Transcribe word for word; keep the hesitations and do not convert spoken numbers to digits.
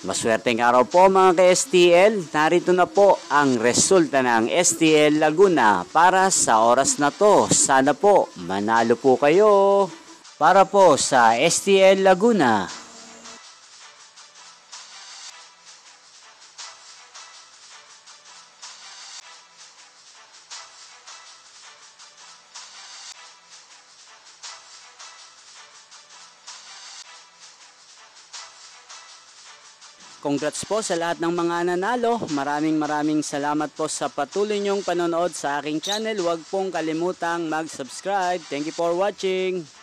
Maswerteng araw po mga ka-S T L. Narito na po ang resulta ng S T L Laguna para sa oras na to. Sana po manalo po kayo para po sa S T L Laguna. Congrats po sa lahat ng mga nanalo. Maraming maraming salamat po sa patuloy niyong panonood sa aking channel. Huwag pong kalimutang mag-subscribe. Thank you for watching.